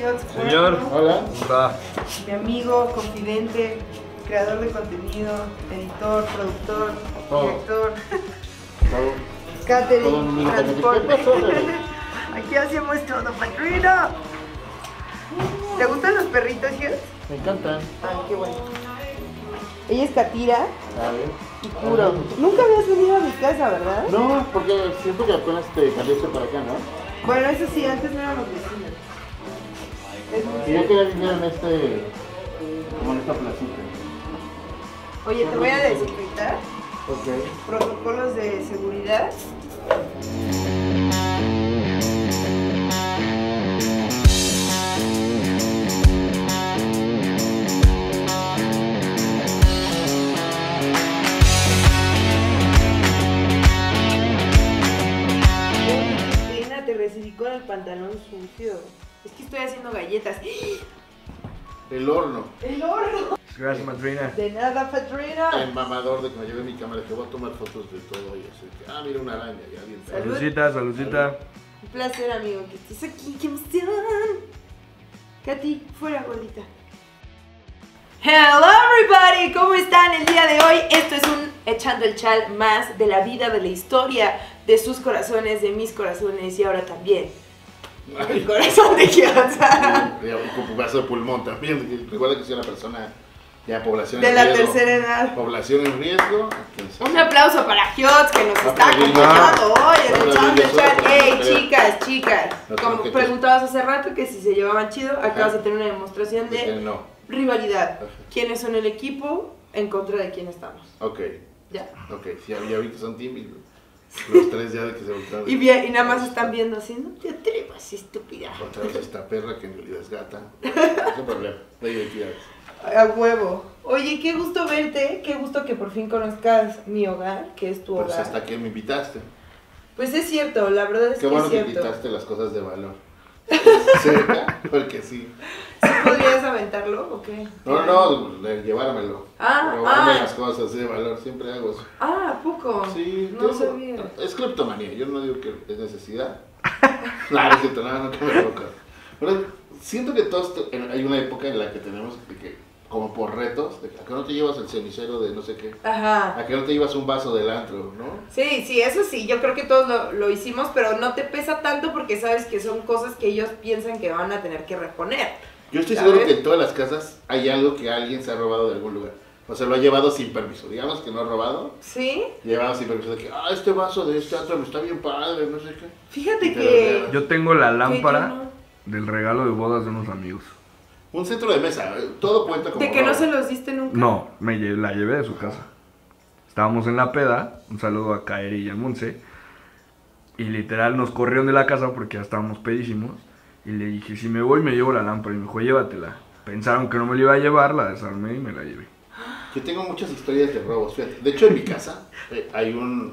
Giotz. Señor, hola. Hola. Mi amigo, confidente, creador de contenido, editor, productor, director. Catering, transporte. Aquí hacemos todo, padrino. ¿Te gustan los perritos, Giotz? Me encantan. Ay, qué bueno. Ella es Katira A ver. y Puro. Nunca habías venido a mi casa, ¿verdad? No, porque siento que apenas te cambiaste para acá, ¿no? Bueno, eso sí, antes no éramos vecinos. Y yo quería vivir en como en esta placita. Oye, te voy a desinfectar. Ok. Protocolos de seguridad. Te recibí con el pantalón sucio. Es que estoy haciendo galletas. El horno. ¡El horno! Gracias, madrina. De nada, Patrina. El mamador de que me llevé mi cámara, que voy a tomar fotos de todo y así. Mira una araña, ya bien. Salud. Saludcita, saludcita. Un placer, amigo, que estés aquí. ¡Qué emoción! Katy, fuera, gordita. Hello, everybody. ¿Cómo están el día de hoy? Esto es un Echando el Chal más de la vida, de la historia, de sus corazones, de mis corazones y ahora también el corazón de Giotza. Un pedazo de pulmón también. Recuerda que soy una persona ya población De en la riesgo. tercera edad. Población en riesgo. Un aplauso para Giotz que nos está Aplaudir yo. acompañando hoy en el Echando el Chal. Aplaudir yo. ¡Ey, chicas! No, Como creo que preguntabas hace rato que si se llevaban chido, acabas de tener una demostración Que de no. rivalidad. Ajá. ¿Quiénes son el equipo en contra de quién estamos? Ok. Ya. Ok, sí, ya vi que son tímidos. Los tres ya de que se voltearon. Y nada más están viendo así, no te atrevas, estúpida. Otra vez esta perra que en realidad es gata. No hay problema, no hay identidades. A huevo. Oye, qué gusto verte, qué gusto que por fin conozcas mi hogar, que es tu Pues hogar. hasta que me invitaste. Pues es cierto, la verdad es Qué que bueno es que cierto. invitaste las cosas de valor. Cerca, porque sí. ¿Sí podrías aventarlo o qué? No, de llevármelo. Ah, Llevarme las cosas de valor, siempre hago eso. Ah, ¿a poco? Sí, No sabía. Es cleptomanía, yo no digo que es necesidad. Claro, es cierto, no que me loca. Pero siento que todos hay una época en la que tenemos que como por retos, de que a que no te llevas el cenicero de no sé qué, Ajá. a que no te llevas un vaso del antro, ¿no? Sí, eso sí, yo creo que todos lo hicimos, pero no te pesa tanto porque sabes que son cosas que ellos piensan que van a tener que reponer. Yo estoy ¿Sabes? seguro que en todas las casas hay algo que alguien se ha robado de algún lugar. O sea, lo ha llevado sin permiso. Digamos que no ha robado, ¿Sí? llevado sin permiso de que, este vaso de este antro está bien padre, no sé qué. Fíjate Y te que... lo llevas. Yo tengo la que yo lámpara no- del regalo de bodas de unos amigos. Un centro de mesa, todo cuenta como De que no robo. se los diste nunca. No, la llevé de su casa. Estábamos en la peda, un saludo a Kaeri y a Monse. Y literal nos corrieron de la casa porque ya estábamos pedísimos. Y le dije, si me voy me llevo la lámpara. Y me dijo, llévatela. Pensaron que no me la iba a llevar, la desarmé y me la llevé. Yo tengo muchas historias de robos, fíjate. De hecho, en mi casa hay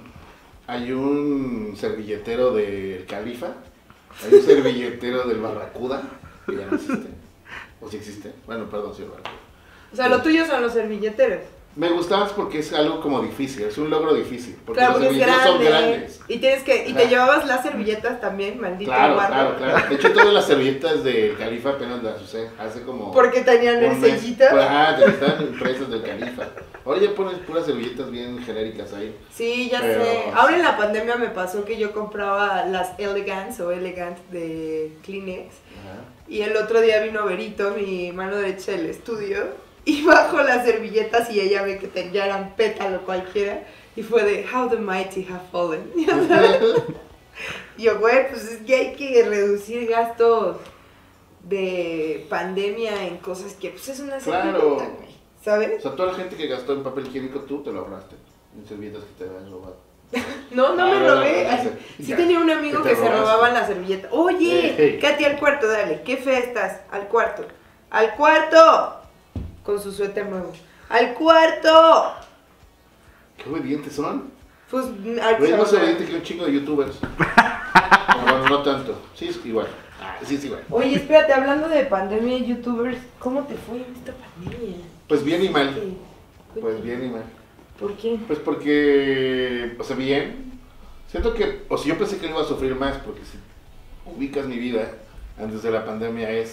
un servilletero del Califa, hay un servilletero del Barracuda, que ya no existe. ¿O sí existe? Bueno, perdón, sí, el Barracuda. O sea, lo tuyo son los servilleteros. Me gustaba porque es algo como difícil, es un logro difícil. Porque Claro, los porque es servilleteros grande. son grandes. Y tienes que... Y te Ajá. llevabas las servilletas también, maldito Claro, guarro. claro. De hecho, todas las servilletas del Califa apenas las usé hace como... Porque tenían el un mes. sellito. Ajá, estaban impresas del Califa. Ahora ya pones puras servilletas bien genéricas ahí. Sí, ya Pero- sé. Ahora en la pandemia me pasó que yo compraba las Elegance o Elegant de Kleenex. Ajá. Y el otro día vino Berito, mi mano derecha del estudio, y bajo las servilletas y ella ve que ya eran pétalo cualquiera. Y fue de, how the mighty have fallen. ¿Ya sabes? Y yo, güey, pues es que hay que reducir gastos de pandemia en cosas que, pues es una Claro. servilleta, güey. O ¿Sabes? sea, toda la gente que gastó en papel higiénico, tú te lo ahorraste. En servilletas que te habían robado. No me Ah, robé. no, no, Sí ya. tenía un amigo ¿Qué que te se robaste? robaban la servilleta. Oye, Hey. Katy, al cuarto, dale. Qué fea estás. Al cuarto. ¡Al cuarto! Con su suéter nuevo. ¡Al cuarto! ¿Qué obedientes son? Pues, Güey, más obediente que un chingo de youtubers. No tanto. Sí, es igual. Sí, es igual. Oye, espérate, hablando de pandemia y youtubers, ¿cómo te fue en esta pandemia? Pues bien y mal. ¿Qué? Pues bien y mal. ¿Por qué? Pues porque, o sea, bien. Siento que, o sea, yo pensé que lo iba a sufrir más porque si ubicas mi vida antes de la pandemia es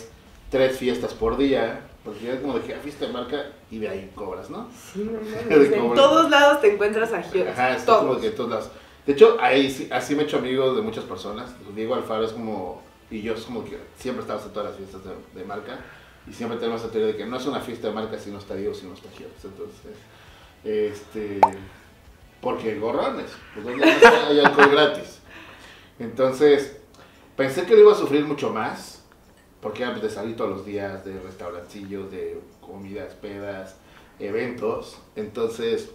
3 fiestas por día, porque ya como de que fiesta de marca y de ahí cobras, ¿no? Sí, no mames. En todos lados te encuentras agios. Ajá, es como que en todos lados. De hecho, ahí así me he hecho amigos de muchas personas. Diego Alfaro es como, y yo es como que siempre estamos en todas las fiestas de marca, y siempre tenemos la teoría de que no es una fiesta de marca si no está Diego, si no está Gios. Entonces, porque gorrones, pues donde hay alcohol gratis. Entonces, pensé que lo iba a sufrir mucho más, porque era de salir todos los días, de restaurancillos, de comidas, pedas, eventos. Entonces,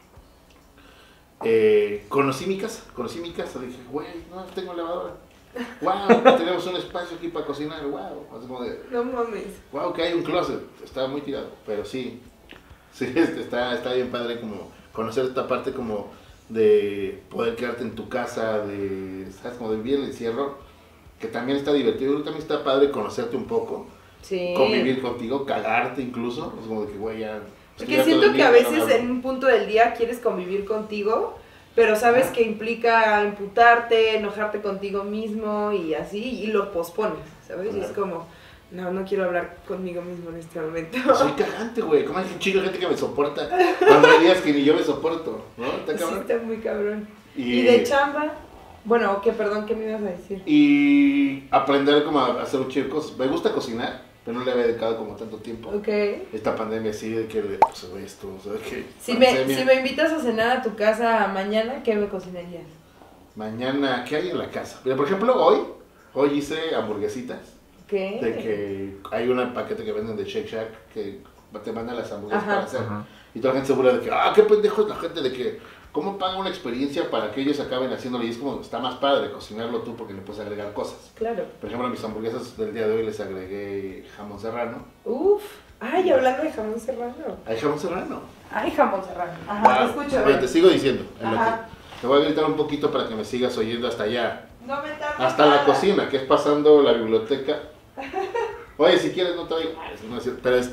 conocí mi casa, dije, güey, no tengo lavadora. Wow, tenemos un espacio aquí para cocinar, wow. Así como de, no mames. Wow, que hay un closet, está muy tirado, pero sí, está bien padre como conocer esta parte como de poder quedarte en tu casa, de, ¿sabes? Como de vivir el encierro, que también está divertido, también está padre conocerte un poco, sí. Convivir contigo, cagarte incluso, es como de que güey ya... Porque siento que a veces en un punto del día quieres convivir contigo, pero sabes que implica imputarte, enojarte contigo mismo y así, y lo pospones, ¿sabes? Claro. Y es como, no quiero hablar conmigo mismo en este momento. Soy cagante, güey, como hay un chingo de gente que me soporta, cuando hay días que ni yo me soporto, ¿no? ¿Está cabrón? Sí, está muy cabrón. ¿Y de chamba? Bueno, perdón, ¿qué me ibas a decir? Y aprender como a hacer un chico de cosas. Me gusta cocinar, pero no le había dedicado como tanto tiempo. Ok. Esta pandemia sí, de que pues esto, o sea, que... Si me invitas a cenar a tu casa mañana, ¿qué me cocinarías? Mañana, ¿qué hay en la casa? Por ejemplo, hoy hice hamburguesitas. ¿Qué? De que hay un paquete que venden de Shake Shack que te mandan las hamburguesas para hacer. Ajá. Y toda la gente se burla de que, qué pendejo es la gente de que, ¿cómo pagan una experiencia para que ellos acaben haciéndolo? Y es como, está más padre cocinarlo tú porque le puedes agregar cosas. Claro. Por ejemplo, a mis hamburguesas del día de hoy les agregué jamón serrano. Uf. Ay, hablando de jamón serrano. ¿Hay jamón serrano? Hay jamón serrano. Ajá, te escucho. Bueno, te sigo diciendo. Te voy a gritar un poquito para que me sigas oyendo hasta allá. No me tardes. Hasta nada. La cocina, que es pasando la biblioteca. Oye, si quieres no te oigo. Pero es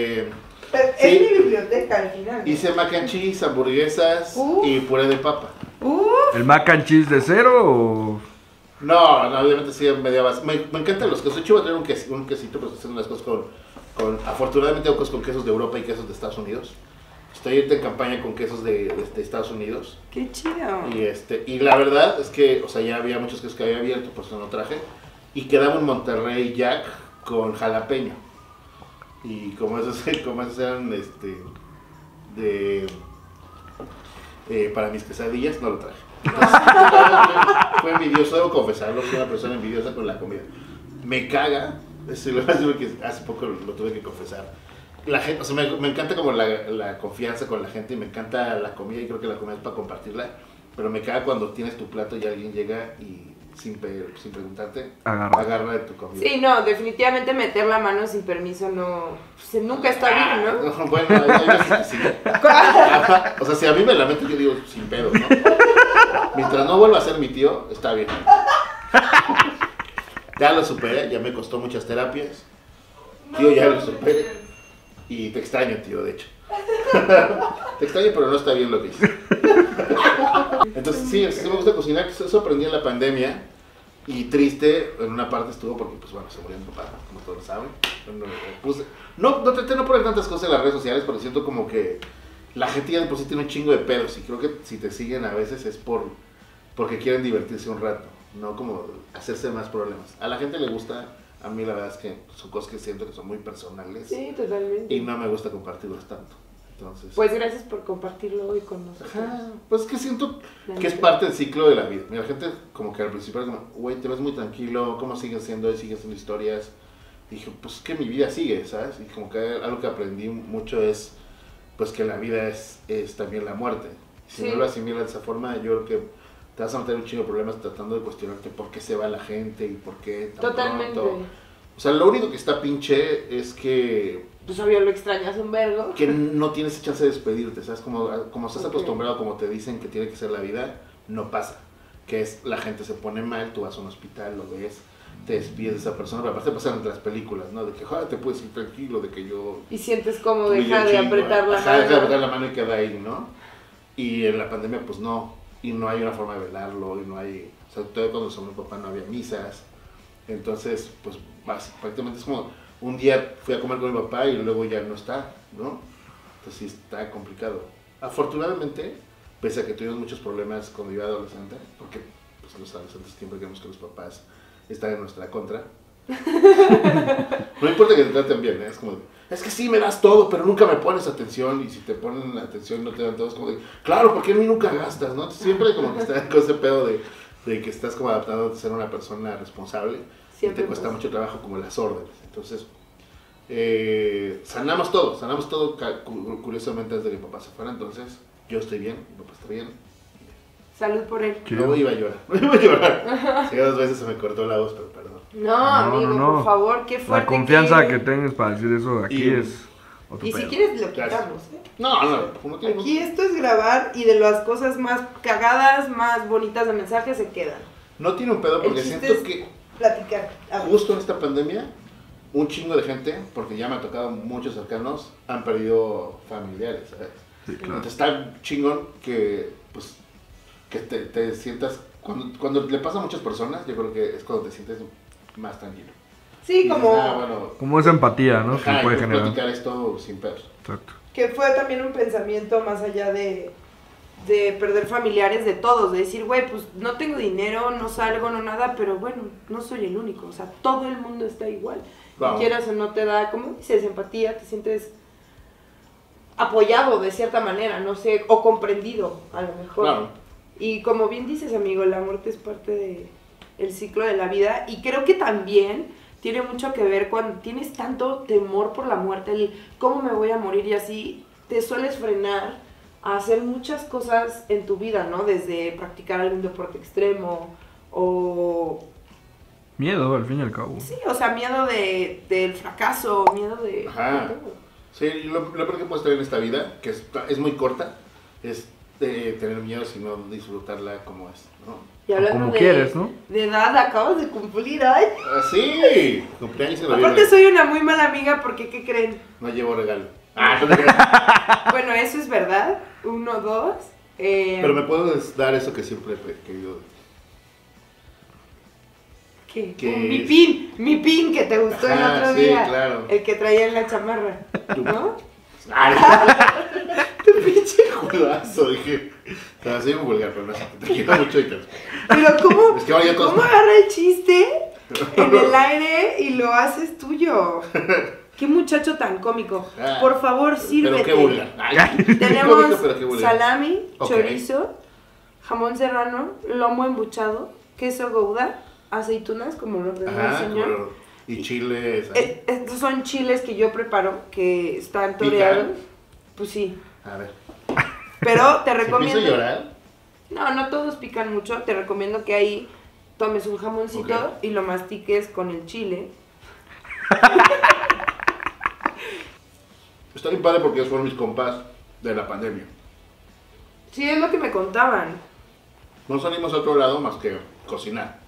mi biblioteca al final. ¿No? Hice mac and cheese, hamburguesas y puré de papa. ¿El mac and cheese de cero o...? No, obviamente sí, media base. Me encantan los quesos. De hecho, voy a tener un quesito, pero estoy haciendo unas cosas afortunadamente hago cosas con quesos de Europa y quesos de Estados Unidos. Estoy ahorita en campaña con quesos de Estados Unidos. ¡Qué chido! Y la verdad es que, o sea, ya había muchos quesos que había abierto, por eso no traje. Y quedaba un Monterrey Jack con jalapeño. Y como esos eran para mis quesadillas, no lo traje. Entonces, fue envidioso, debo confesarlo, soy una persona envidiosa con la comida. Me caga, que hace poco lo tuve que confesar. La gente, o sea, me encanta como la confianza con la gente y me encanta la comida y creo que la comida es para compartirla. Pero me caga cuando tienes tu plato y alguien llega y sin preguntarte, agarra de tu comida. Sí, no, definitivamente meter la mano sin permiso nunca está bien, ¿no? Bueno, hay veces que sí. O sea, si a mí me la meto, yo digo sin pedo, ¿no? Mientras no vuelva a ser mi tío, está bien. Ya lo superé, ya me costó muchas terapias. Tío, ya lo superé. Y te extraño, tío, de hecho. Te extraño, pero no está bien lo que hice. Entonces, sí me gusta cocinar. Eso aprendí en la pandemia. Y triste, en una parte estuvo porque, pues bueno, se murió mi papá, como todos saben. No traté de no poner tantas cosas en las redes sociales, pero siento como que la gente ya de por sí tiene un chingo de pedos. Y creo que si te siguen a veces es porque quieren divertirse un rato, no como hacerse más problemas. A la gente le gusta. A mí la verdad es que son cosas que siento que son muy personales. Sí, totalmente. Y no me gusta compartirlas tanto. Entonces, pues gracias por compartirlo hoy con nosotros. Pues que siento que es parte del ciclo de la vida. Mira, la gente como que al principio era como, güey, te ves muy tranquilo, ¿cómo sigues siendo? ¿Sigues haciendo historias? Y dije, pues que mi vida sigue, ¿sabes? Y como que algo que aprendí mucho es, pues que la vida es también la muerte. Si no lo asimilas de esa forma, yo creo que te vas a meter un chingo de problemas tratando de cuestionarte por qué se va la gente y por qué tan totalmente pronto. O sea, lo único que está pinche es que... Pues obvio lo extrañas un vergo. Que no tienes chance de despedirte, ¿sabes? Como estás acostumbrado, como te dicen que tiene que ser la vida, no pasa. Que es, la gente se pone mal, tú vas a un hospital, lo ves, te despides de esa persona, pero aparte pasan entre las películas, ¿no? De que, te puedes ir tranquilo, de que yo... Y sientes como deja de apretar la mano. Deja de apretar la mano y queda ahí, ¿no? Y en la pandemia, pues no. Y no hay una forma de velarlo, y no hay... O sea, todavía cuando se murió mi papá no había misas. Entonces, pues prácticamente es como un día fui a comer con mi papá y luego ya no está, ¿no? Entonces sí está complicado. Afortunadamente, pese a que tuvimos muchos problemas cuando yo era adolescente, porque pues, los adolescentes siempre queremos que los papás están en nuestra contra. No importa que te traten bien, ¿eh? Es como, es que sí me das todo, pero nunca me pones atención, y si te ponen atención no te dan todo, es como de, claro, porque a mí nunca gastas, ¿no? Entonces, siempre como que está con ese pedo de que estás como adaptado a ser una persona responsable, siempre y te cuesta mucho trabajo como las órdenes. Entonces, sanamos todo curiosamente desde que mi papá se fuera, entonces yo estoy bien, mi papá está bien. Salud por él. No iba a llorar. Sí, 2 veces se me cortó la voz, pero perdón. No, amigo, por favor, qué fuerte. La confianza que tengas para decir eso de aquí es otro Y pedo. si quieres lo quitamos, ¿eh? No tiene. Aquí esto es grabar y de las cosas más cagadas, más bonitas de mensajes se quedan. No tiene un pedo porque El chiste siento es que platicar. justo en esta pandemia, un chingo de gente, porque ya me ha tocado muchos cercanos, han perdido familiares, ¿sabes? Sí, claro. Entonces está chingón que, pues, que te sientas, cuando le pasa a muchas personas, yo creo que es cuando te sientes más tranquilo. Sí, Y como... dices, bueno, Como esa empatía, ¿no? Que ajá, puede y generar. platicar esto sin pedos. Exacto. Que fue también un pensamiento más allá de perder familiares de todos, de decir, güey, pues no tengo dinero, no salgo, no nada, pero bueno, no soy el único, o sea, todo el mundo está igual. Claro. Y quieras o no te da, como dices, empatía, te sientes apoyado de cierta manera, no sé, o comprendido a lo mejor. Claro. Y como bien dices, amigo, la muerte es parte del ciclo de la vida, y creo que también tiene mucho que ver cuando tienes tanto temor por la muerte, el cómo me voy a morir y así, te sueles frenar a hacer muchas cosas en tu vida, ¿no? Desde practicar algún deporte extremo o... Miedo, al fin y al cabo. Sí, o sea, miedo del fracaso, miedo de... Ajá. Sí, lo peor que puedes tener en esta vida, que es muy corta, es tener miedo sino disfrutarla como es, ¿no? Y hablando Como quieres, ¿no? de edad, acabas de cumplir años. Ah, sí, cumpleaños en noviembre. Aparte soy una muy mala amiga porque, ¿qué creen? No llevo regalo. No te creas. Bueno, eso es verdad. 1, 2. Pero me puedes dar eso que siempre he querido. ¿Qué? Que Mi pin que te gustó el Ajá, otro sí, día. claro. El que traía en la chamarra, ¿no? Tu pinche judazo, dije. Te vas a ir un vulgar, pero no sé, te quiero mucho y te... Pero ¿cómo, Es que ahora ya todos- ¿cómo agarra el chiste en el aire y lo haces tuyo? Qué muchacho tan cómico. Ah, Por favor, sírvete. Pero qué vulgar. Ay, Tenemos cómico, pero qué vulgar. salami, Ok. chorizo, jamón serrano, lomo embuchado, queso gouda, aceitunas, como lo ordenó el Ajá, señor. bueno, y chile, ¿sabes? Estos son chiles que yo preparo, que están toreados. Pues sí. A ver. Pero te ¿Se recomiendo... empieza a llorar? No todos pican mucho. Te recomiendo que ahí tomes un jamoncito Ok. y lo mastiques con el chile. Está bien padre porque ellos fueron mis compas de la pandemia. Sí, es lo que me contaban. No salimos a otro lado más que cocinar.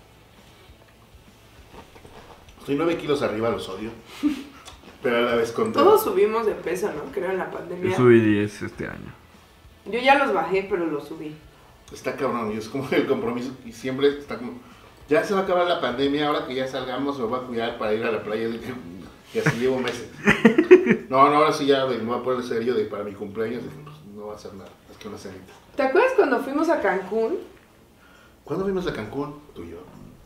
Estoy 9 kilos arriba, los odio. Pero a la vez contento. Todos subimos de peso, ¿no? Creo en la pandemia. Yo subí 10 este año. Yo ya los bajé, pero los subí. Está cabrón, y es como el compromiso. Y siempre está como, ya se va a acabar la pandemia, ahora que ya salgamos me voy a cuidar para ir a la playa. Y así llevo meses. No, ahora sí ya me voy a poner serio de para mi cumpleaños. Pues, no va a hacer nada, es que una cenita. ¿Te acuerdas cuando fuimos a Cancún? ¿Cuándo fuimos a Cancún? Tú y yo.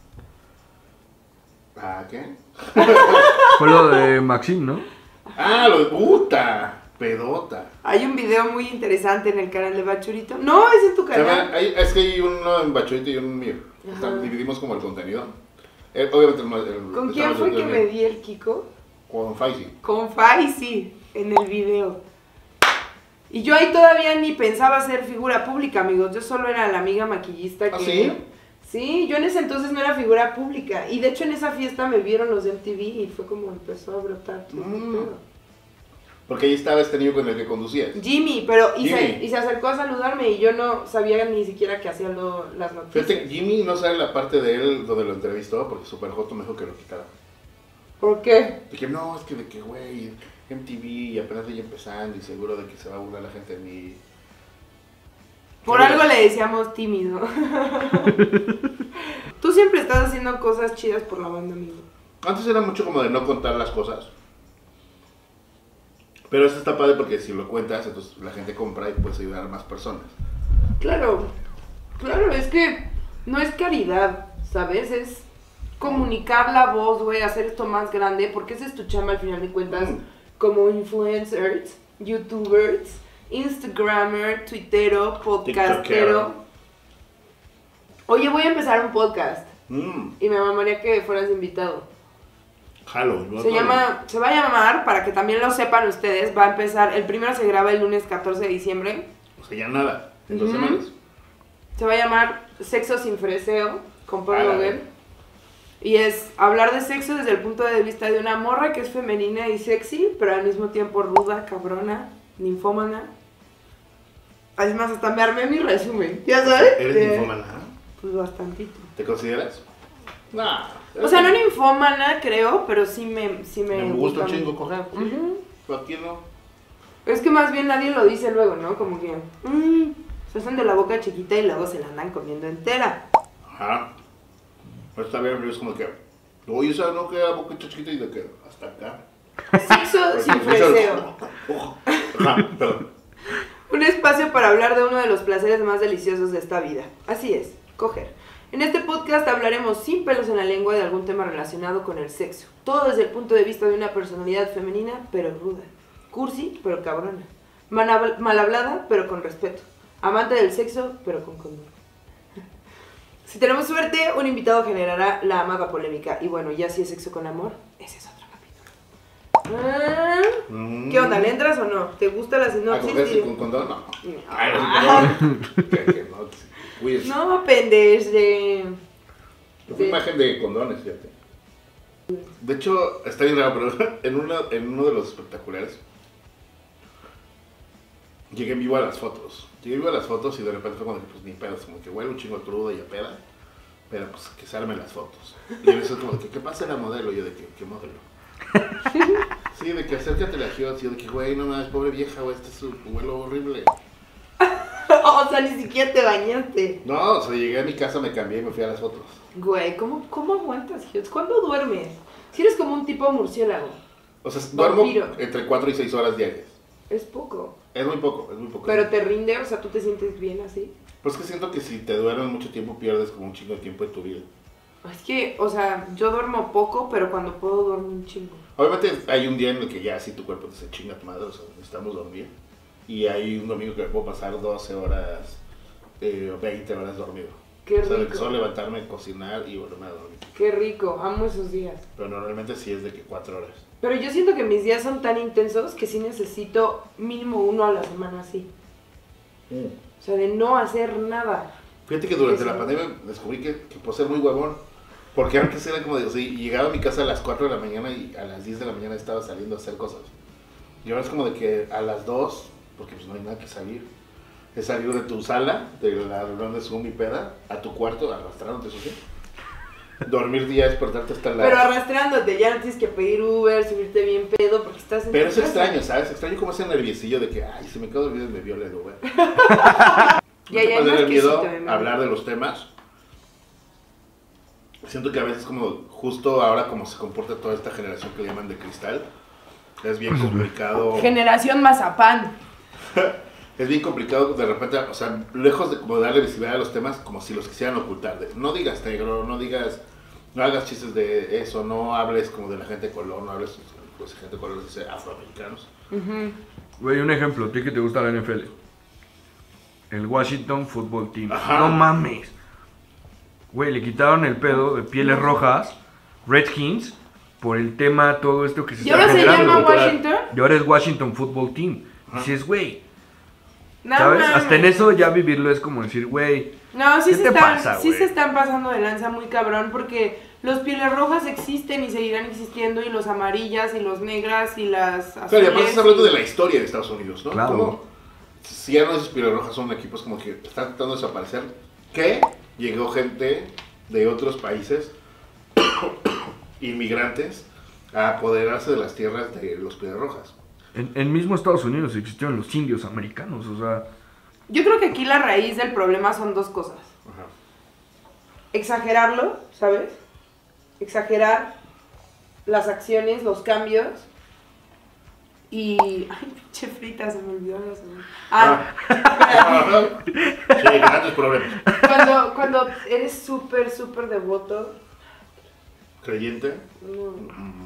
¿Ah, qué? Fue lo de Maxim, ¿no? Ah, lo de puta, pedota. Hay un video muy interesante en el canal de Bachurito. No, es en tu canal. Es que hay uno en Bachorito y uno en mío. Ajá. Dividimos como el contenido. Obviamente ¿Con quién fue que me di el Kiko? Con Faisy. Con Faisy, en el video. Y yo ahí todavía ni pensaba ser figura pública, amigos. Yo solo era la amiga maquillista que... ¿Ah, sí? Sí, yo en ese entonces no era figura pública. Y de hecho en esa fiesta me vieron los de MTV y fue como empezó a brotar todo el pedo. Porque ahí estaba este niño con el que conducías. Jimmy, pero Jimmy. y se acercó a saludarme y yo no sabía ni siquiera que hacía las noticias. Fíjate, Jimmy no sabe la parte de él donde lo entrevistó porque Super Joto me dijo que lo quitara. ¿Por qué? Dije, no, es que de que, güey, MTV y apenas voy empezando y seguro de que se va a burlar la gente de mí. Por Sí, algo le decíamos tímido. Tú siempre estás haciendo cosas chidas por la banda, amigo. Antes era mucho como de no contar las cosas. Pero eso está padre porque si lo cuentas, entonces la gente compra y puedes ayudar a más personas. Claro, claro, es que no es caridad, ¿sabes? Es comunicar la voz, güey, hacer esto más grande, porque esa es tu chamba al final de cuentas, como influencers, youtubers, instagramer, twittero, podcastero. Oye, voy a empezar un podcast y me mamaría que fueras invitado. Jalo, Se va a llamar, para que también lo sepan ustedes, va a empezar, el primero se graba el lunes 14 de diciembre. O sea, ya nada, en 2 semanas. Se va a llamar Sexo sin freseo, con Paul Logan. Y es hablar de sexo desde el punto de vista de una morra que es femenina y sexy, pero al mismo tiempo ruda, cabrona, ninfómana. Además, hasta me armé mi resumen, ¿ya sabes? ¿Eres ninfómana? Pues bastantito. ¿Te consideras? Nah. O sea, no ninfómana, creo, pero sí me Me gusta un mucho. chingo coger. ¿Pero aquí no? Es que más bien nadie lo dice luego, ¿no? Como que se hacen de la boca chiquita y luego se la andan comiendo entera. Ajá. Pero está bien, pero es como que... Oye, esa no queda boca chiquita y de que hasta acá. Sexo sin freseo. Ajá, perdón. Un espacio para hablar de uno de los placeres más deliciosos de esta vida. Así es, coger. En este podcast hablaremos sin pelos en la lengua de algún tema relacionado con el sexo. Todo desde el punto de vista de una personalidad femenina, pero ruda. Cursi, pero cabrona. Mal hablada, pero con respeto. Amante del sexo, pero con condón. Si tenemos suerte, un invitado generará la amada polémica. Y bueno, ya si es sexo con amor, ese es otro capítulo. ¿Qué onda? ¿Le entras o no? ¿Te gusta la sinopsis? ¿A cogerse con condón? No. Ay, no, que no. Cuídense. No, pendejo. Yo fui imagen de condones, fíjate. De hecho, está bien raro, pero en uno de los espectaculares llegué vivo a las fotos. Llegué vivo a las fotos y de repente fue como que, pues ni pedo, como que huele un chingo crudo y a peda, pero pues que se armen las fotos. Y a veces como que, ¿qué pasa la modelo? Y yo de que, ¿qué modelo? Sí, de que acércate a la Giot, y yo de que, güey, no mames, pobre vieja, güey, este es un vuelo horrible. O sea, ni siquiera te bañaste. No, o sea, llegué a mi casa, me cambié y me fui a las fotos. Güey, ¿cómo aguantas, Gios? ¿Cuándo duermes? Si eres como un tipo murciélago. O sea, duermo Vampiro. entre 4 y 6 horas diarias. Es poco. Es muy poco, es muy poco. Pero te rinde, o sea, ¿tú te sientes bien así? Pues que siento que si te duermes mucho tiempo pierdes como un chingo de tiempo de tu vida. Es que, o sea, yo duermo poco, pero cuando puedo duermo un chingo. Obviamente hay un día en el que ya así tu cuerpo te se chinga tu madre, o sea, necesitamos dormir. Y hay un domingo que me puedo pasar 12 horas, 20 horas dormido. Qué O sea, de que rico. solo levantarme, cocinar y volverme a dormir. Qué rico, amo esos días. Pero normalmente sí es de que 4 horas. Pero yo siento que mis días son tan intensos que sí necesito mínimo uno a la semana así. O sea, de no hacer nada. Fíjate que durante Eso. la pandemia descubrí que puedo ser muy huevón. Porque antes era como de, o sea, llegaba a mi casa a las 4 de la mañana y a las 10 de la mañana estaba saliendo a hacer cosas. Y ahora es como de que a las 2, porque pues no hay nada que salir, es salir de tu sala, de la reunión de Zoom y peda, a tu cuarto, arrastrándote, eso sí. Dormir día, despertarte hasta la... Pero arrastrándote, ya no tienes que pedir Uber, subirte bien pedo porque estás en Pero tu es casa. extraño, ¿sabes? Extraño como ese nerviosillo de que, ay, si me quedo dormido me viola el Uber. Ya, No ya, te más el miedo quesito, mi a hablar de los temas. Siento que a veces como justo ahora como se comporta toda esta generación que le llaman de cristal, es bien complicado. Generación Mazapán. Es bien complicado de repente, o sea, lejos de como darle visibilidad a los temas, como si los quisieran ocultar. No digas negro, no hagas chistes de eso, no hables como de la gente de color, no hables pues, de gente de color, dice afroamericanos. Güey, un ejemplo, a ti que te gusta la NFL. El Washington Football Team. Ajá. No mames. Güey, le quitaron el pedo de pieles rojas, Redskins, por el tema, todo esto que se ¿Y está ahora se generando. llama Washington? Y ahora es Washington Football Team. Ajá. Dices, güey, No, ¿sabes? mames. Hasta en eso ya vivirlo es como decir, güey, No, sí, ¿qué te pasa, sí güey? se están pasando de lanza muy cabrón porque los pieles rojas existen y seguirán existiendo y los amarillas y los negras y las azules. Claro, y además estás hablando de la historia de Estados Unidos, ¿no? Claro. Como, si ya no esos rojas son equipos como que están tratando de desaparecer, que llegó gente de otros países, inmigrantes, a apoderarse de las tierras de los rojas. En mismo Estados Unidos existieron los indios americanos, o sea, Yo creo que aquí la raíz del problema son dos cosas. Ajá. Exagerarlo, ¿sabes? Exagerar las acciones, los cambios. Y... Ay, pinche frita, se me olvidó la segunda. Sí, grandes problemas. Cuando eres súper, súper devoto. ¿Creyente? No.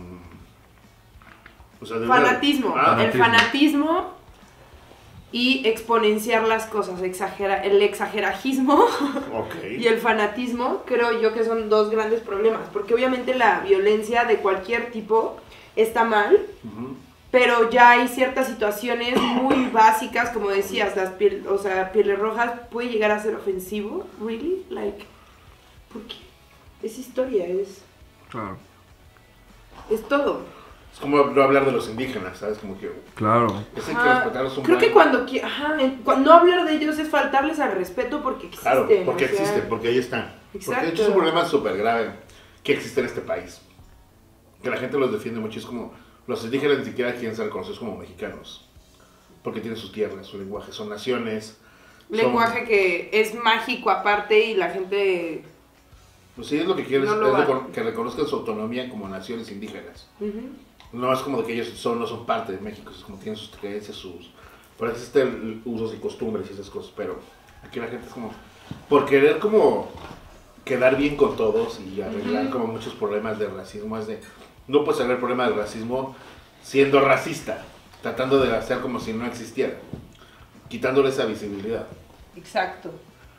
O sea, Fanatismo. Ah, El fanatismo y exponenciar las cosas. El exagerajismo ok. y el fanatismo, creo yo que son dos grandes problemas. Porque obviamente la violencia de cualquier tipo está mal. Ujú. Pero ya hay ciertas situaciones muy básicas, como decías, pieles rojas puede llegar a ser ofensivo. Really? Like, ¿por qué? Es historia, Claro. es todo. Es como no hablar de los indígenas, ¿sabes? Como que Claro. es hay que respetarlos un Creo buen. que cuando no hablar de ellos es faltarles al respeto porque existen. Claro, porque o sea, existen, porque ahí están. Porque de Exacto. hecho es un problema súper grave que existe en este país. Que la gente los defiende mucho. Es como los indígenas ni siquiera quieren ser reconocidos como mexicanos. Porque tienen sus tierras, su lenguaje, son naciones. lenguaje que es mágico aparte y la gente... Pues sí, es lo que quieren, No lo va. que reconozcan su autonomía como naciones indígenas. Ujú. No es como de que ellos no son parte de México, es como tienen sus creencias, por eso existen usos y costumbres y esas cosas, pero aquí la gente es como, por querer como quedar bien con todos y arreglar como muchos problemas de racismo, es de, no puedes arreglar problemas de racismo siendo racista, tratando de hacer como si no existiera, quitándole esa visibilidad. Exacto.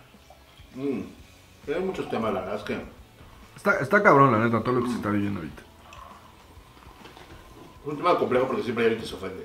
Hay muchos temas, la verdad es que Está cabrón, la neta, todo lo que se está viviendo ahorita. es un tema complejo porque siempre hay alguien que se ofende.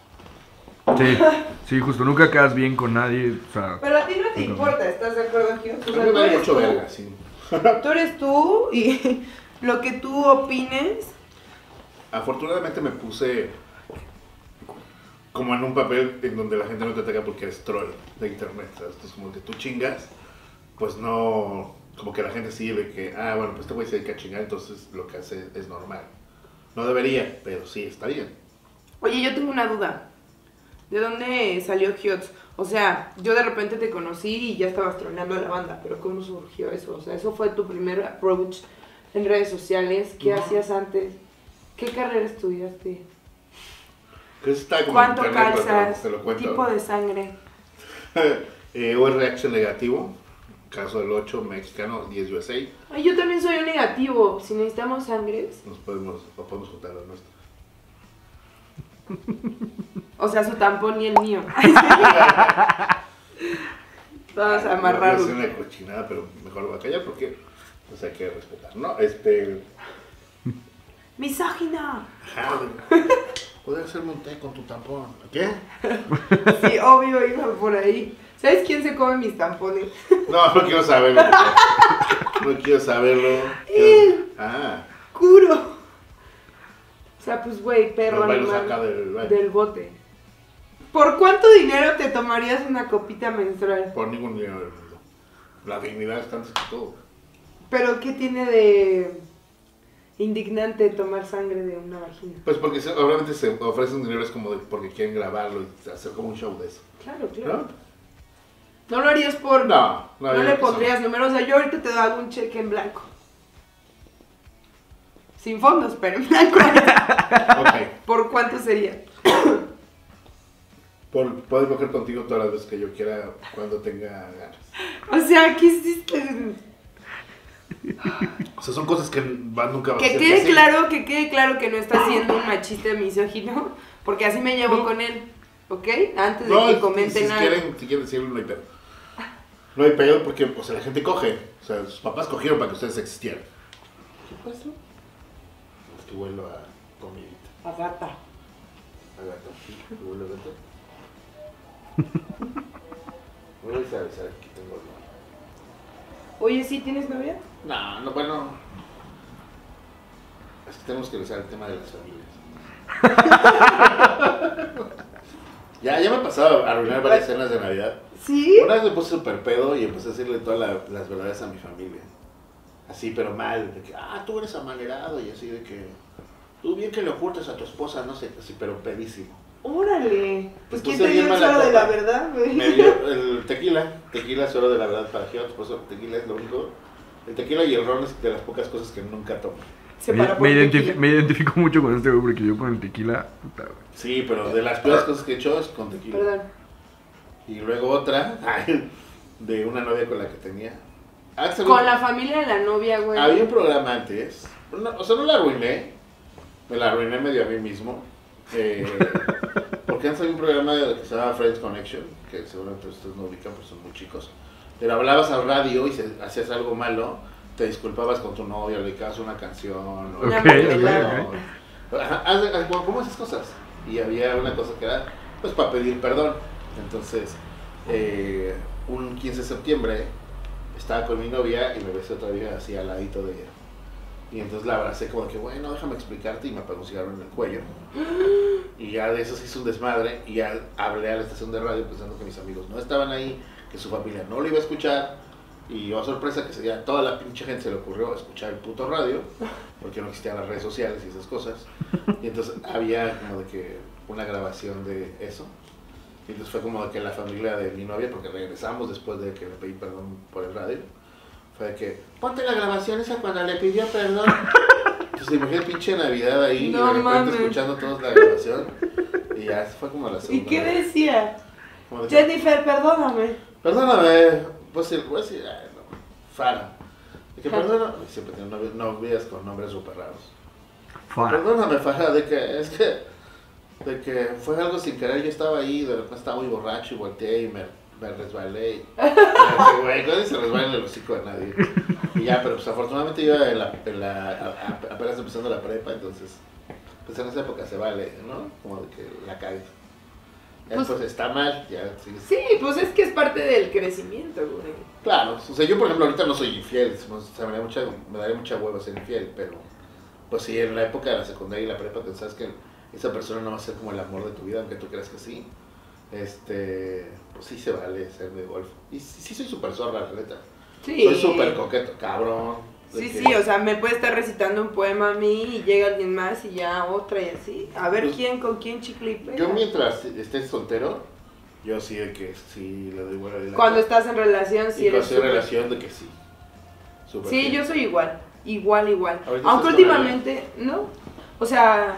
Sí, justo, nunca quedas bien con nadie, o sea... Pero a ti no te importa, ¿estás de acuerdo, Gio? O sea, A mí me da mucho verga, sí. tú eres tú y lo que tú opines. Afortunadamente me puse como en un papel en donde la gente no te ataca porque eres troll de internet, ¿sabes? Entonces como que tú chingas, pues no, como que la gente sí ve que, bueno, pues este güey se dedica a chingar, entonces lo que hace es normal. No debería, pero sí, está bien. Oye, yo tengo una duda. ¿De dónde salió Hiots? O sea, yo de repente te conocí y ya estabas troneando a la banda, pero ¿cómo surgió eso? O sea, ¿eso fue tu primer approach en redes sociales? ¿Qué hacías antes? ¿Qué carrera estudiaste? Que eso está como ¿Cuánto en internet, pero calzas? te lo cuento. ¿Tipo de sangre? ORH negativo, caso del 8, mexicano, 10 USA. Ay, yo también soy un negativo. Si necesitamos sangres. Nos podemos juntar a nuestro. O sea, su tampón y el mío. Vamos a amarrar. No es una cochinada, pero mejor lo voy a callar porque pues hay que respetar, ¿no? ¡Misógino! Ajá, poder hacerme un té con tu tampón. ¿Qué? Sí, obvio, iba por ahí. ¿Sabes quién se come mis tampones? No quiero saberlo. No quiero saberlo. ¡Curo! O sea, pues, güey, perro Los bailos animal acá del baile. del bote. ¿Por cuánto dinero te tomarías una copita menstrual? Por ningún dinero del mundo. La dignidad está antes que todo. ¿Pero qué tiene de indignante tomar sangre de una vagina? Pues porque obviamente se ofrecen dinero es como porque quieren grabarlo y hacer como un show de eso. Claro, claro. ¿No? ¿No lo harías por...? No ¿No yo le creo que pondrías números? O sea, yo ahorita te doy un cheque en blanco. Sin fondos, pero en blanco. Ok. ¿Por cuánto sería? Puedo coger contigo todas las veces que yo quiera cuando tenga ganas. O sea, ¿qué hiciste? O sea, son cosas que nunca van a Que ser quede así. claro que no está siendo un machista misógino, porque así me llevo con él, ¿ok? Antes de que comenten si algo. si quieren decirlo, no hay pedo. No hay pedo porque, o sea, la gente coge. O sea, sus papás cogieron para que ustedes existieran. ¿Qué pasó? Es que huelo a comidita. A gata. A gato. ¿Huelo a gato? Voy a avisar que tengo algo. Oye, ¿sí tienes novia? No, bueno. Es que tenemos que revisar el tema de las familias. Ya me he pasado a arruinar varias cenas de Navidad. ¿Sí? Una vez me puse súper pedo y empecé a decirle todas las verdades a mi familia. Así, pero mal. De que, tú eres amanerado y así de que... Tú bien que le ocultas a tu esposa, no sé, así, pero pedísimo. Órale. Pues ¿quién Puse te bien dio el mala suero de copa. la verdad, güey? Me dio el tequila suero de la verdad para Giot, por eso tequila es lo único. El tequila y el ron es de las pocas cosas que nunca tomo. se para por tequila. Me identifico mucho con este güey porque yo con el tequila, puta, güey. Sí, pero de las peores cosas que he hecho es con tequila. Perdón. Y luego otra, de una novia con la que tenía. Con la familia de la novia, güey. Había un programa antes, o sea, no la arruiné, me la arruiné medio a mí mismo. Porque antes había un programa que se llamaba Friends Connection, que seguramente ustedes no ubican, pues son muy chicos. Pero hablabas al radio y si hacías algo malo, te disculpabas con tu novia, le dedicabas una canción. O Una ok. ¿Cómo esas cosas? Y había una cosa que era, pues, para pedir perdón. Entonces, un 15 de septiembre estaba con mi novia y me besé otra vez así al ladito de ella. Y entonces la abracé como que, bueno, déjame explicarte, y me apagó un cigarro en el cuello. Y ya de eso se hizo un desmadre, y ya hablé a la estación de radio pensando que mis amigos no estaban ahí, que su familia no lo iba a escuchar. Y oh sorpresa que ya toda la pinche gente se le ocurrió escuchar el puto radio, porque no existían las redes sociales y esas cosas. Y entonces había como de que una grabación de eso. Y entonces fue como de que la familia de mi novia, porque regresamos después de que le pedí perdón por el radio, fue de que, ponte la grabación esa cuando le pidió perdón. Entonces imagínate pinche Navidad ahí, No y de repente mames. escuchando todos la grabación. Y ya fue como la ¿Y segunda qué vez. decía? Como de que, Jennifer, perdóname. perdóname, pues ay, no, Fara. De que perdóname, siempre tengo novias con nombres súper raros. Fara. Perdóname, Fara, de que fue algo sin querer, yo estaba ahí, de repente estaba muy borracho y volteé y me resbalé. Y dije, güey, nadie se resbala en el hocico de nadie. Y ya, pero pues afortunadamente yo apenas empezando la prepa, entonces, pues en esa época se vale, ¿no? Como de que la cagues. Ya Pues- después está mal, ya sigues. Sí, pues es que es parte del crecimiento, güey. Claro, o sea, yo por ejemplo ahorita no soy infiel, o sea, me daría mucha hueva ser infiel, pero pues sí, en la época de la secundaria y la prepa pensabas que esa persona no va a ser como el amor de tu vida, aunque tú creas que sí, pues sí se vale ser de golf. Y sí soy súper zorra, la neta. Sí. Soy súper coqueto, cabrón. de Sí, que- sí, o sea, me puede estar recitando un poema a mí y llega alguien más y ya otra y así. A ver Pues, quién con quién chicle y pega. Yo mientras estés soltero, yo sí de que sí le doy buena de la Cuando estás en relación, sí y eres cuando estoy en súper- relación de que sí. Súper Sí, bien. yo soy igual. Igual. ¿Ahorita Aunque estás con últimamente, ¿no? O sea,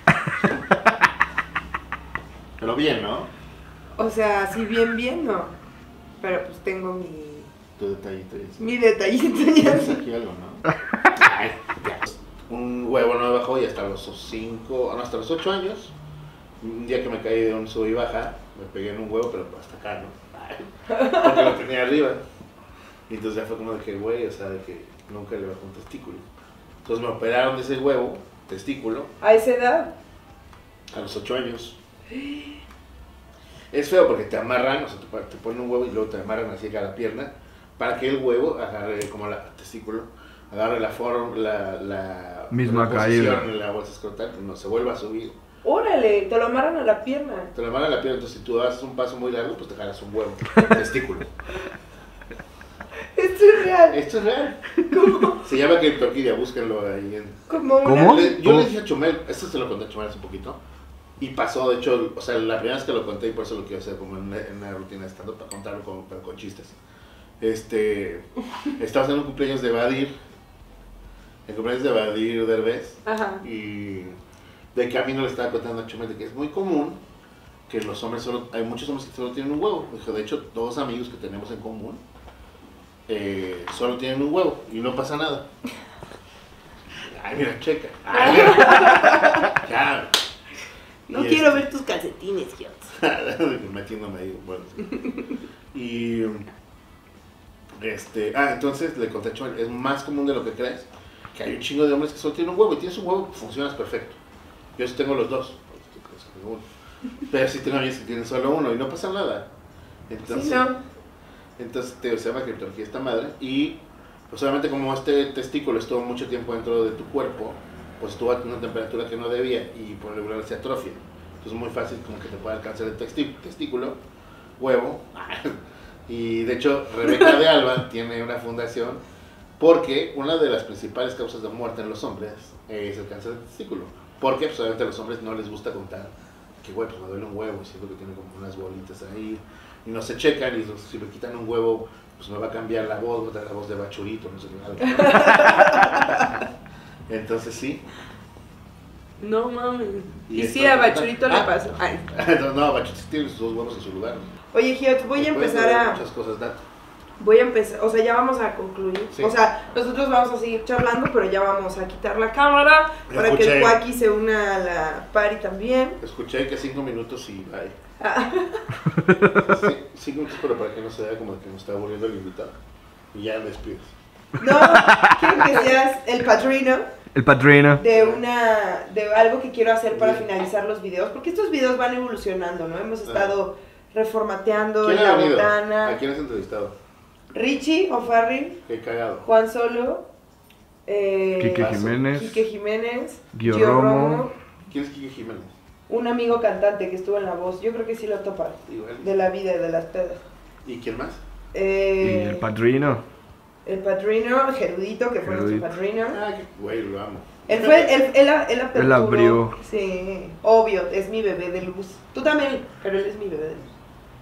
Pero bien, ¿no? sí, bien, no. Pero pues tengo Tu detallito y eso. mi detallito ya. Tienes aquí algo, ¿no? Ay, ya. Un huevo no me bajó y hasta los 8 años, un día que me caí de un sub y baja, me pegué en un huevo, pero hasta acá, ¿no? Ay, porque lo tenía arriba. Y entonces ya fue como de que, güey, o sea, de que nunca le bajó un testículo. Entonces me operaron de ese huevo, testículo, A esa edad. a los 8 años. Es feo porque te amarran, o sea, te ponen un huevo y luego te amarran así a la pierna para que el huevo agarre, como el testículo, agarre la forma, la Misma posición caída. en la bolsa escrotal, no se vuelva a subir. Órale, te lo amarran a la pierna. Te lo amarran a la pierna, entonces si tú haces un paso muy largo, pues te jalas un huevo, testículo. Esto es real. Esto es real. ¿Cómo? Se llama criptorquidia, búsquenlo ahí en... Como una... ¿Cómo? Yo ¿Cómo? le dije a Chumel, esto se lo conté a Chumel hace un poquito, y pasó, de hecho, o sea, la primera vez que lo conté, y por eso lo quiero hacer como en una rutina de stand-up, para contarlo como, pero con chistes. Estabas en un cumpleaños de Badir, el cumpleaños de Badir Derbez, Ajá. y de camino le estaba contando a Chumel de que es muy común que los hombres hay muchos hombres que solo tienen un huevo. Dijo, de hecho, 2 amigos que tenemos en común solo tienen un huevo y no pasa nada. Ay, mira, checa. Ay, mira. Ya. No Y quiero ver tus calcetines, Gios. metiéndome ahí, bueno. Sí. Y entonces le conté a Chumel, es más común de lo que crees, que hay un chingo de hombres que solo tienen un huevo, y tienes un huevo, funcionas perfecto. Yo sí tengo los dos, pero sí tengo amigos que tienen solo uno y no pasa nada. Entonces, Sí, no. entonces se llama criptorquía esta madre, y pues obviamente como este testículo estuvo mucho tiempo dentro de tu cuerpo, pues estuvo a una temperatura que no debía y por regular se atrofia. Entonces es muy fácil como que te pueda alcanzar el testículo, huevo. Y de hecho Rebeca de Alba tiene una fundación porque una de las principales causas de muerte en los hombres es el cáncer de testículo. Porque pues, obviamente a los hombres no les gusta contar que, güey, pues me duele un huevo y siento que tiene como unas bolitas ahí. Y no se checan, y si me quitan un huevo, pues me va a cambiar la voz, va a tener la voz de Bachurito, no sé qué. Entonces sí. No mames. Y Y sí, esto- a Bachurito le Ah. pasó. Ay. No, Bachito sí tiene sus dos huevos en su lugar. Oye, Giot, voy a Puedes empezar ver a... muchas cosas, Nat. Voy a empezar, o sea, ya vamos a concluir. Sí. O sea, nosotros vamos a seguir charlando, pero ya vamos a quitar la cámara para que Escuché. el Cuaki se una a la party también. Escuché que 5 minutos y bye. Ah, Sí, 5 minutos, pero para que no se vea como que nos está aburriendo el invitado. Y ya despides. no, quiero que seas el padrino El padrino. de algo que quiero hacer para finalizar los videos, porque estos videos van evolucionando, ¿no? Hemos estado reformateando ¿Quién en ha la venido? botana. ¿A quién has entrevistado? Richie O'Farrill, Qué cagado. Juan Solo, Quique Paso. Jiménez. Quique Jiménez, Gio Gio Romo. ¿Quién es Quique Jiménez? un amigo cantante que estuvo en La Voz. Yo creo que sí lo topa, Igual. de la vida y de las pedas. ¿Y quién más? Y el padrino. El padrino, Gerudito, que fue nuestro Gerudito. padrino. Ah, qué güey, lo amo. Él aperturó. Él abrió. Sí, obvio, es mi bebé de luz. Tú también, pero él es mi bebé de luz.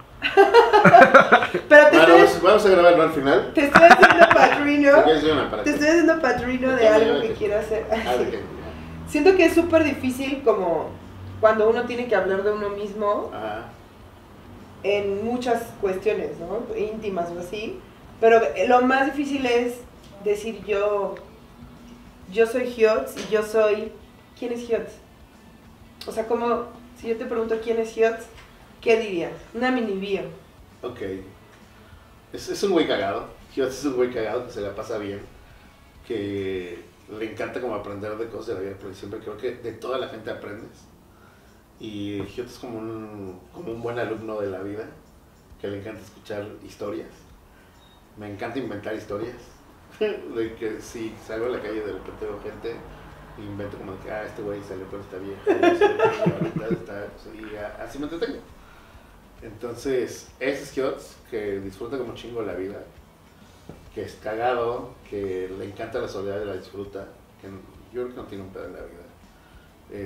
Pero Bueno, vamos a grabarlo al final. te estoy haciendo Si padrino. quieres, yo para Te ti. estoy haciendo padrino de algo que quiero hacer. Ah, de qué. Siento que es súper difícil como cuando uno tiene que hablar de uno mismo Ah, en muchas cuestiones, ¿no? Íntimas o así. Pero lo más difícil es decir yo soy Hiots y yo soy... ¿Quién es Hiots? O sea, como si yo te pregunto quién es Hiots, ¿qué dirías? Una mini bio. ok. Es un güey cagado. Giotz es un güey cagado que se la pasa bien. Que le encanta como aprender de cosas de la vida, porque siempre creo que de toda la gente aprendes. Y Giotz es como un buen alumno de la vida, que le encanta escuchar historias. Me encanta inventar historias. De que si salgo a la calle de repente veo gente, invento como que, este güey salió con esta vieja, y ahorita está, y así me entretengo. Entonces, ese es Giotz, que disfruta como chingo la vida, que es cagado, que le encanta la soledad y la disfruta, que yo creo que no tiene un pedo en la vida.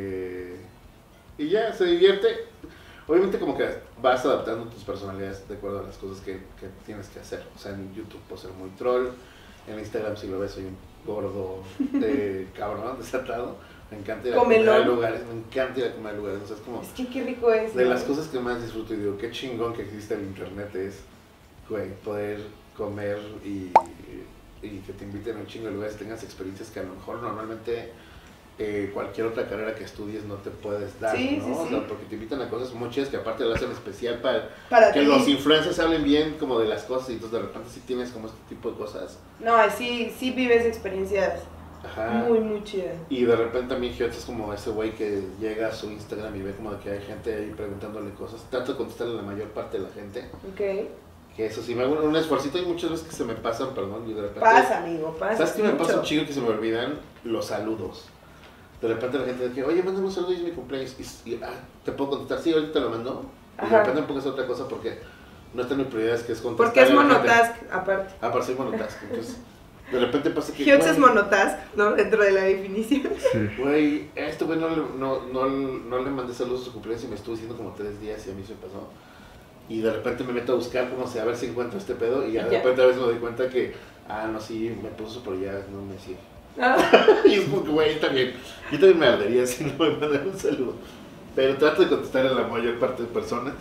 Y ya, se divierte. Obviamente como que vas adaptando tus personalidades de acuerdo a las cosas que tienes que hacer. O sea, en YouTube puedo ser muy troll, en Instagram si lo ves soy un gordo de cabrón, desatado. Me encanta ir a comer a lugares, me encanta ir a comer a lugares. O sea, es como Es que qué rico es. de ¿no? las cosas que más disfruto y digo, qué chingón que existe el internet es, güey, poder comer y que te inviten a un chingo de lugares, tengas experiencias que a lo mejor normalmente cualquier otra carrera que estudies no te puedes dar, Sí, ¿no? sí, O sea, sí. porque te invitan a cosas muy chidas que aparte lo hacen especial Para que ti. los influencers hablen bien como de las cosas y entonces de repente sí tienes como este tipo de cosas. No, sí vives experiencias Ajá. muy, muy chidas. Y de repente a mí Giotz es como ese güey que llega a su Instagram y ve como de que hay gente ahí preguntándole cosas. Trato de contestarle a la mayor parte de la gente. Ok. Que eso sí, me hago un esfuercito y muchas veces que se me pasan, perdón, y de repente... Pasa, amigo, pasa. ¿Sabes qué me pasa mucho. un chingo que se me olvidan? Los saludos. De repente la gente dice, oye, mándame un saludo y es mi cumpleaños. Y ¿te puedo contestar? Sí, ahorita te lo mando. Y de Ajá. repente me pongo a hacer otra cosa porque no está en mi prioridad, que es contestar. Porque es a la gente. monotask, aparte. Ah, para ser monotask. Entonces, de repente pasa que... Hiots güey, es monotask, ¿no? Dentro de la definición. Sí. Güey, a este güey no le mandé saludos a su cumpleaños y me estuvo diciendo como 3 días y a mí se me pasó. Y de repente me meto a buscar, como sé, a ver si encuentro este pedo. Y ya de Ya. repente a veces me doy cuenta que, no, sí, me puso, pero ya no me sigue. Ah, Y es como que, güey, también. Yo también me ardería si no me mandan un saludo. Pero trato de contestar a la mayor parte de personas.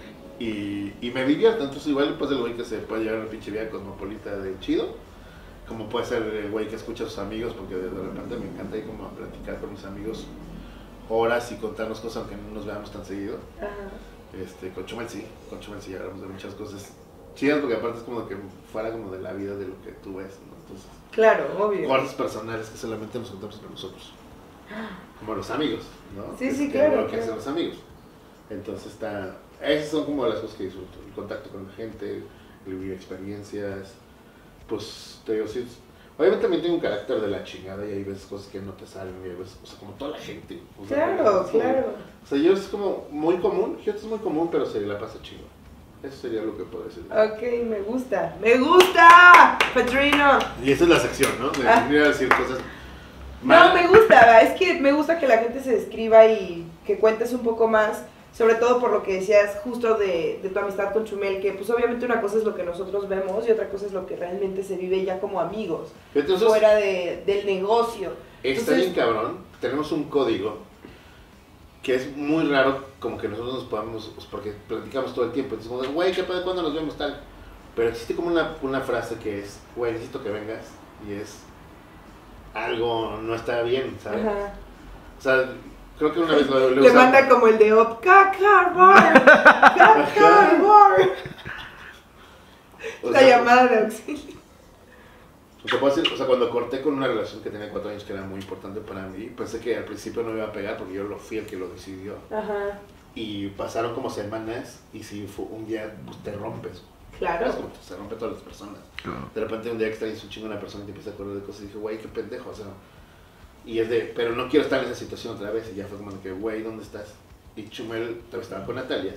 Y me divierto. Entonces, igual pues el güey que se puede llevar una pinche vida cosmopolita de chido. Como puede ser el güey que escucha a sus amigos, porque de repente me encanta ir como a platicar con mis amigos horas y contarnos cosas aunque no nos veamos tan seguido. ajá. Con Chumel sí hablamos de muchas cosas chidas, porque aparte es como que fuera como de la vida de lo que tú ves, ¿no? Entonces, Claro, obvio. cosas personales que solamente nos contamos entre nosotros, como los amigos, ¿no? Sí, sí, Que claro, es lo que claro. hacen los amigos. Entonces esas son como las cosas que disfruto, el contacto con la gente, el vivir experiencias, pues te digo, sí, obviamente también tengo un carácter de la chingada y hay veces cosas que no te salen y hay veces, o sea, como toda la gente. O sea, Claro, es como- claro. O sea, yo es como muy común, Giotz es muy común, pero se la pasa chingo. Eso sería lo que puedo decir. Ok, me gusta. ¡Me gusta! Padrino. Y esa es la sección, ¿no? De Ah. venir a decir cosas. No, me gusta, es que me gusta que la gente se describa y que cuentes un poco más sobre todo por lo que decías justo de tu amistad con Chumel, que pues obviamente una cosa es lo que nosotros vemos y otra cosa es lo que realmente se vive ya como amigos, Entonces, fuera del negocio. está bien cabrón, tenemos un código que es muy raro como que nosotros nos podamos, pues, porque platicamos todo el tiempo, entonces como, güey, ¿qué pedo? ¿Cuándo nos vemos tal? Pero existe como una frase que es, güey, necesito que vengas, y es, algo no está bien, ¿sabes? Ajá. O sea, creo que una vez lo Le manda como el de Op, ¡Cacarbar! ¡Cacarbar! La llamada de auxilio. Te puedo decir, o sea, cuando corté con una relación que tenía 4 años que era muy importante para mí, pensé que al principio no me iba a pegar porque yo lo fui el que lo decidió. Ajá. Y pasaron como semanas y si fue un día pues, te rompes. Claro. Es como que se rompe todas las personas. Claro. De repente un día extrañas un chingo a una persona y te empieza a acordar de cosas y dije, güey, qué pendejo, o sea. Y es de, pero no quiero estar en esa situación otra vez. Y ya fue como de que, güey, ¿dónde estás? Y Chumel estaba con Natalia.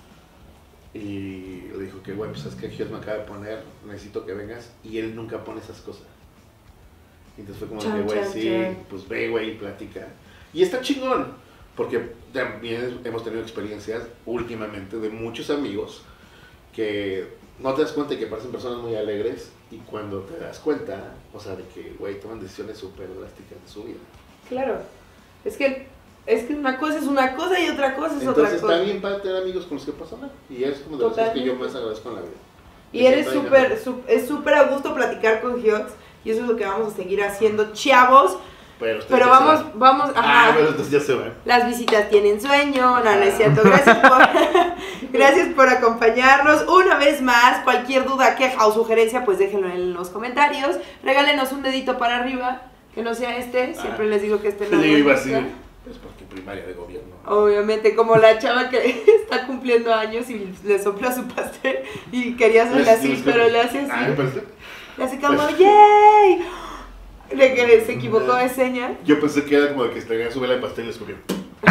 Y le dijo que, güey, pues es que Gios me acaba de poner, necesito que vengas. Y él nunca pone esas cosas. Y entonces fue como de que, güey, sí, pues ve, güey, y platica. Y está chingón, porque también hemos tenido experiencias últimamente de muchos amigos que no te das cuenta de que parecen personas muy alegres y cuando te das cuenta, o sea, de que, güey, toman decisiones súper drásticas de su vida. Claro. Es que una cosa es una cosa y otra cosa es Entonces otra cosa. está bien para tener amigos con los que pasa nada. Y es como de las cosas que yo más agradezco en la vida. Y eres es súper a gusto platicar con Giox y eso es lo que vamos a seguir haciendo, chavos. Pero vamos, ajá. Pero entonces ya se van. Las visitas tienen sueño, no es cierto. Gracias por acompañarnos una vez más. Cualquier duda, queja o sugerencia, pues déjenlo en los comentarios. Regálenos un dedito para arriba, que no sea siempre les digo que no. Yo iba así, es porque primaria de gobierno. Obviamente, como la chava que está cumpliendo años y le sopla su pastel y quería hacerle así, pero le hace así. Le hace como, ¡yay! De que se equivocó de seña. Yo pensé que era como de que tenía su vela de pastel y les comió.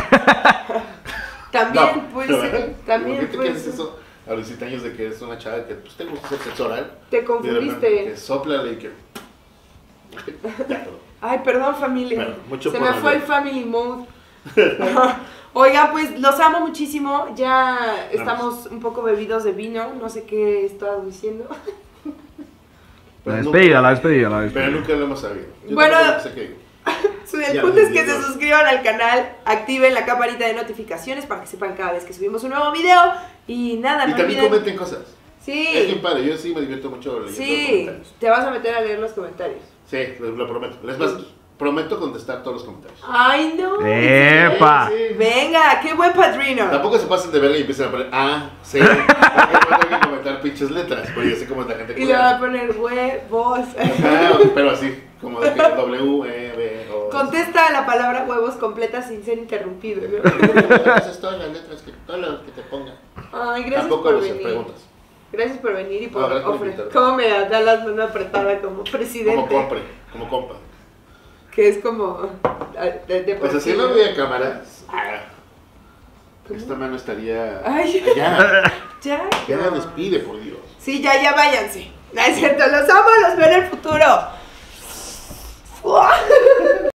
También puede ser. También ¿Por qué te puede quieres ser. eso a los 17 años de que es una chava que pues te gusta hacer sexo oral? Te confundiste. Que sopla y que... Ya, todo. Ay, perdón, familia. Bueno, mucho se por me fue el hablar. family mode. Oiga, pues los amo muchísimo. Ya estamos un poco bebidos de vino. No sé qué estaba diciendo. La despedida. Pero nunca lo hemos sabido. Yo Bueno, tampoco sé qué. el punto es que se suscriban al canal, activen la campanita de notificaciones para que sepan cada vez que subimos un nuevo video. Y nada, Y no también olviden. comenten cosas. Sí. Es bien padre, yo sí me divierto mucho leyendo los Sí, comentarios. te vas a meter a leer los comentarios. Sí, lo prometo. Les más, prometo contestar todos los comentarios. Ay, no. ¡Epa! Sí. Venga, qué buen padrino. Tampoco se pasen de verga y empiecen a poner C. Porque no tengo que comentar pinches letras, porque yo sé cómo es la gente. Y le va a poner huevos. Pero así, como de que W, E, B, O. Contesta la palabra huevos completa sin ser interrumpido, ¿no? Entonces todas las letras, todo lo que te pongan. Ay, gracias Tampoco por los venir. preguntas. Gracias por venir y por No, gracias por ofrecer. invitarme. ¿Cómo me da las manos apretadas como presidente? Como compa. Que es como de Pues así no había cámaras. Esta mano estaría. Ay, Ya ya. despide, por Dios. Sí, ya váyanse. No es cierto, los amo, los veo en el futuro.